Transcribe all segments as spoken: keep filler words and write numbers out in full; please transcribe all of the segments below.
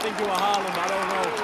think it was Haaland, I don't know.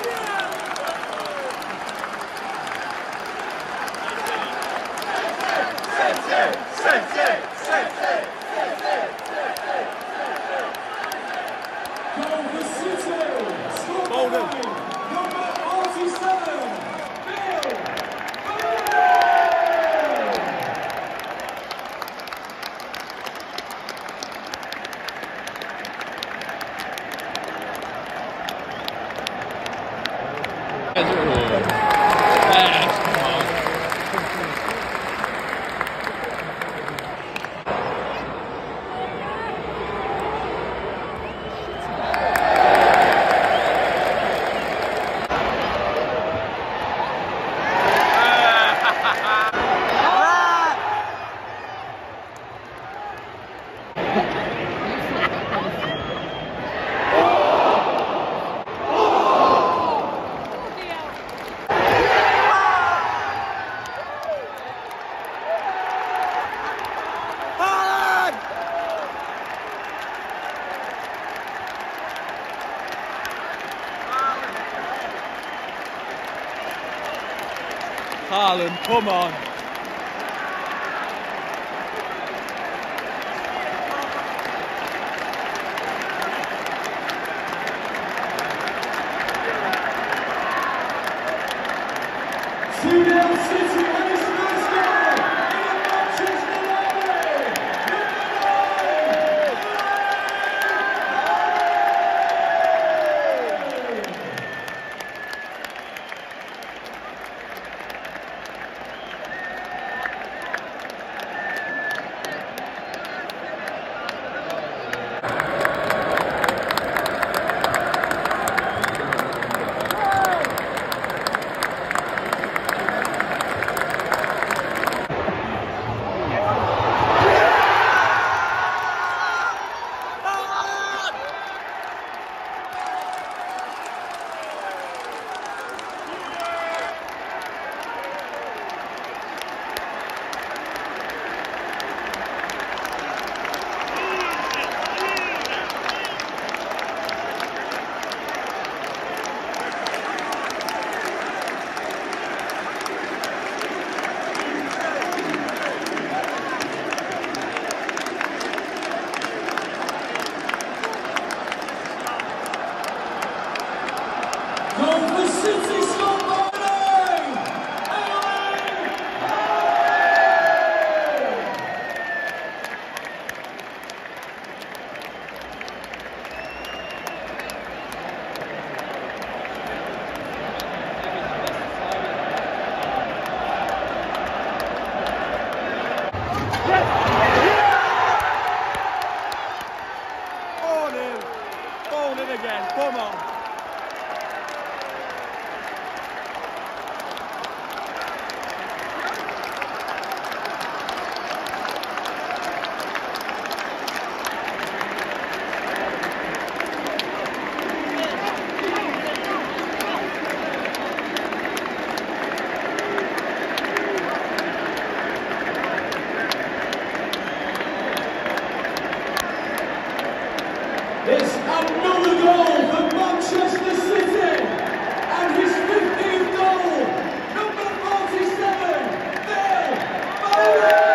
Haaland, come on. two nil City and his first goal in Manchester Derby. Again, come on. It's another goal for Manchester City and his fifteenth goal, number forty-seven, Phil Foden!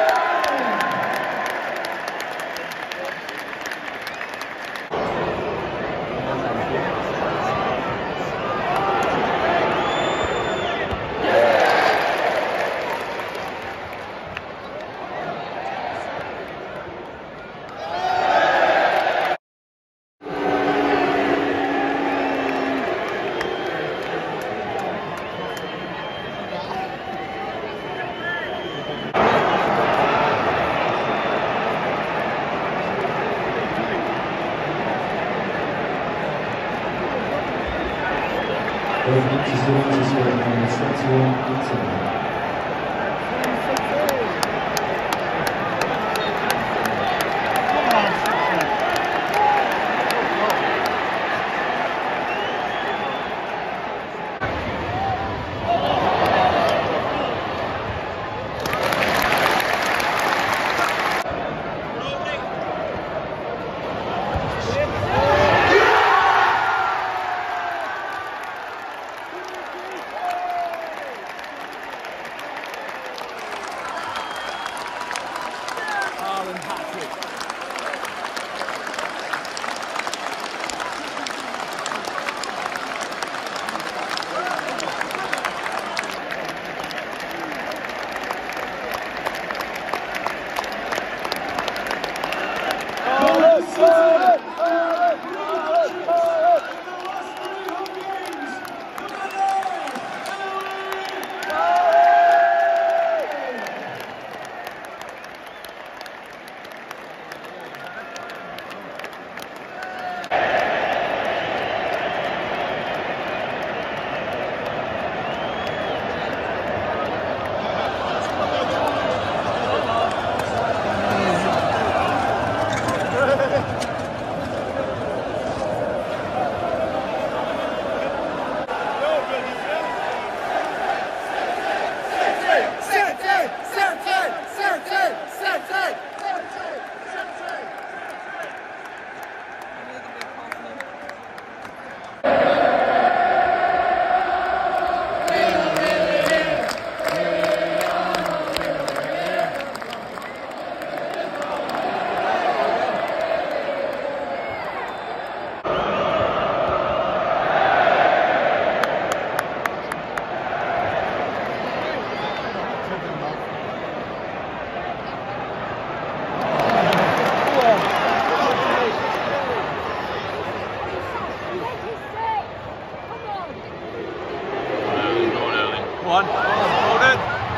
one. Hold it.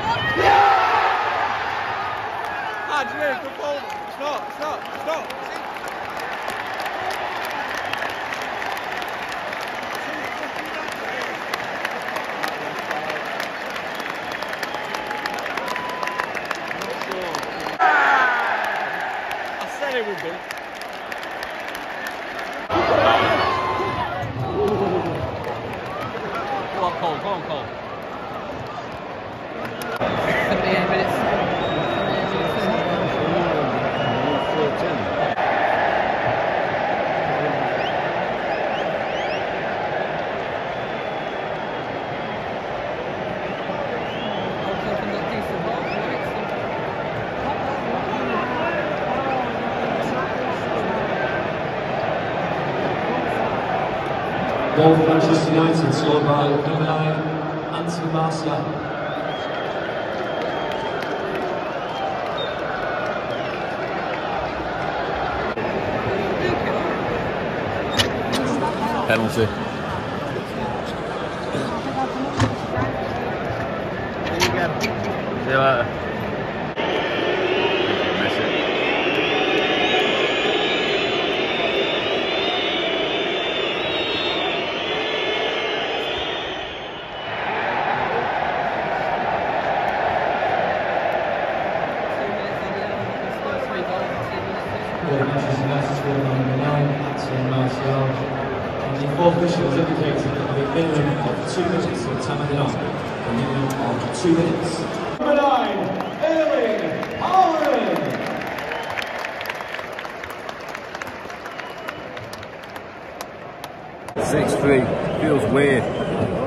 Hands in, good ball. Stop, stop, stop. I said it would be. Go on, Cole, go on, Cole. seventy-eight minutes. Goal for Manchester United, scored by number nine, Anthony Martial. Penalty. See you later. Miss it. Manchester United scored by number nine, Anthony Martial. And the fourth official has indicated that the minimum of two minutes for time added on. A minimum of two minutes. Number nine, Erling Haaland. six three. Feels weird.